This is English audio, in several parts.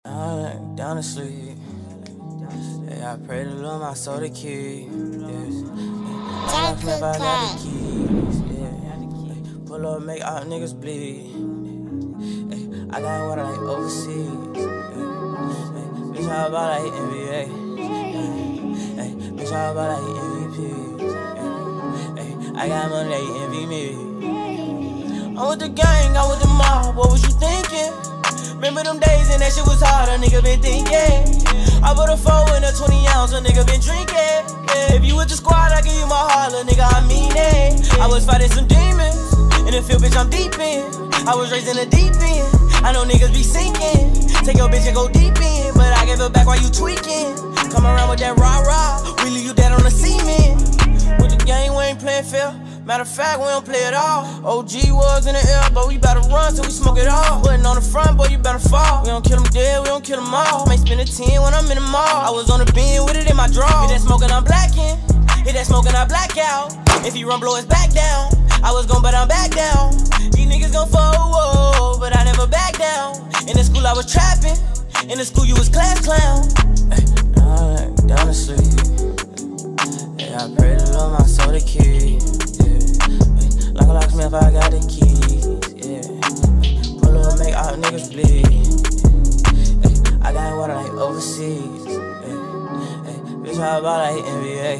I'm down to sleep. Hey, I pray to Lord my soul to keep. Yes. I got the keys. Yeah. Pull up, make all niggas bleed. Hey, I got water like overseas. Hey, bitch, how about like NBA? Hey, bitch, how about like MVP? Hey, I got money, they envy me. I'm with the gang, I'm with the mob. What was you thinking? Remember them days and that shit was hard, a nigga been thinking. I put a 4 in a 20 ounce, a nigga been drinking. Yeah. If you with the squad, I give you my heart, little nigga, I mean it. I was fighting some demons, in the field, bitch, I'm deep in. I was raised in the deep end, I know niggas be sinking. Take your bitch and go deep in, but I give it back while you tweaking. Come around with that rah-rah, we leave you dead on the cement. With the gang, we ain't playing fair. Matter of fact, we don't play at all. OG was in the air, but we bout to run till we smoke it all. Putting on the front, boy, you better fall. We don't kill them dead, we don't kill them all. May spend a 10 when I'm in the mall. I was on the bin with it in my draw. Hit that smoking, I'm blacking. Hit that smoking, I black out. If he run, blow his back down. I was gone, but I'm back down. These niggas gon' fall, but I never back down. In the school, I was trapping. In the school, you was class clown. Hey, now I'm down to sleep. Yeah, I pray to Lord my soul to keep. Like a locksmith, I got the keys, yeah. Pull up, make all niggas bleed. Ay, I got water like overseas. Ay, bitch, how about like NBA?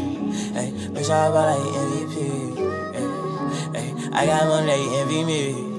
Ay, bitch, how about like MVP? Ay, I got money, they envy me.